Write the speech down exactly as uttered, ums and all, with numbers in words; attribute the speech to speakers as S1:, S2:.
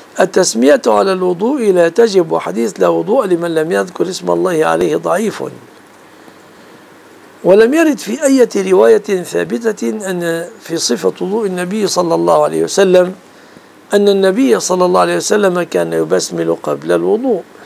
S1: التسمية على الوضوء لا تجب، وحديث لا وضوء لمن لم يذكر اسم الله عليه ضعيف. ولم يرد في أي رواية ثابتة أن في صفة وضوء النبي صلى الله عليه وسلم أن النبي صلى الله عليه وسلم كان يبسمل قبل الوضوء.